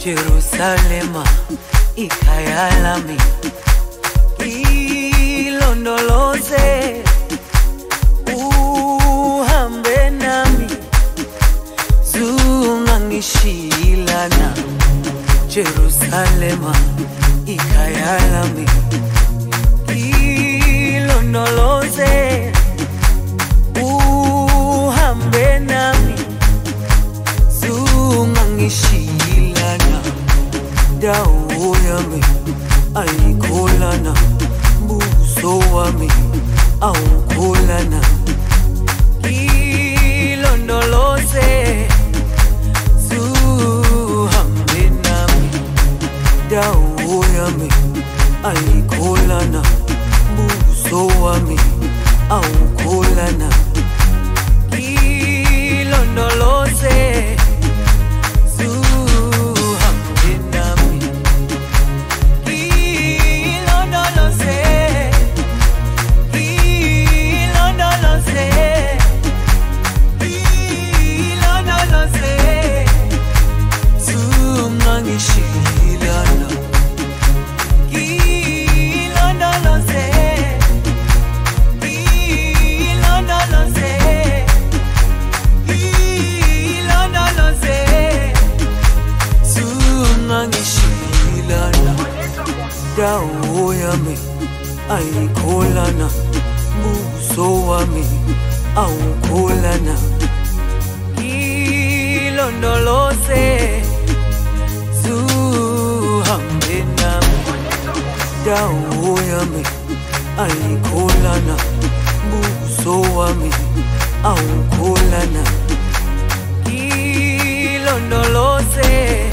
Jerusalema ikhaya lami, ilondoloze uhambe nami, zungangishilana. Jerusalema ikhaya lami, ilondoloze uhambe nami, zungangishilana. Dawo yami ayikholana, buso wami awukholana. Ilondoloze zuhambe nami, dawo yami ayikholana, buso wami awukholana. Ilondoloze dawo yami ayikholana, buso wami awukholana. Ilondoloze zuhambe nami, dawo yami ayikholana, buso wami awukholana. Ilondoloze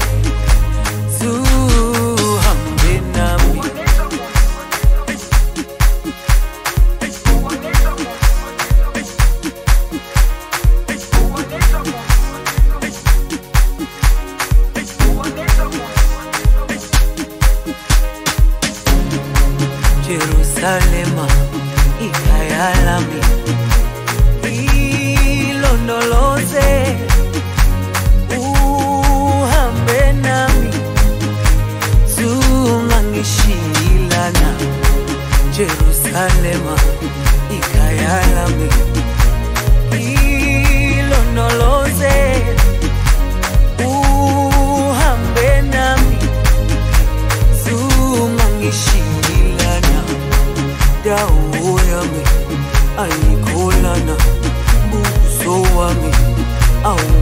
Jerusalema ikhaya lami, ilondoloze uhambe nami, zungangishilana. Jerusalema ikhaya lami, ilondoloze uhambe nami, zungangishilana. Dawo yami ayikholana, buso wami